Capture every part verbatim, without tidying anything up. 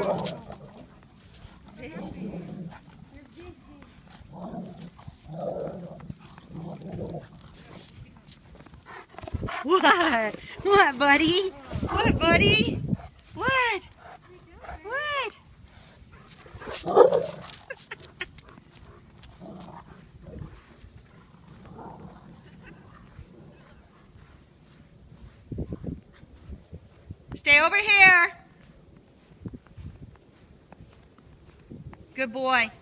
What? What, buddy? What, buddy? What? What? Stay over here. Good boy.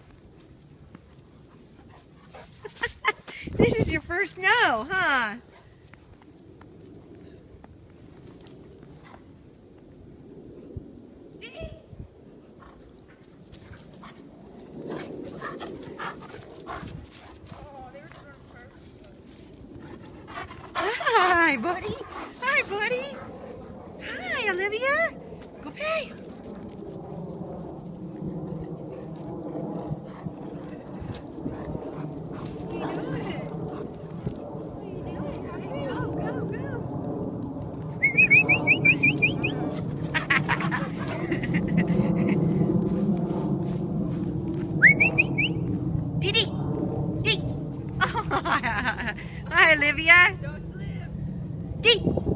This is your first snow, huh? Hi, buddy. Hi, buddy. Hi, Olivia. Go play. Dee Dee. Dee. Hi, Olivia. Don't slip. Dee.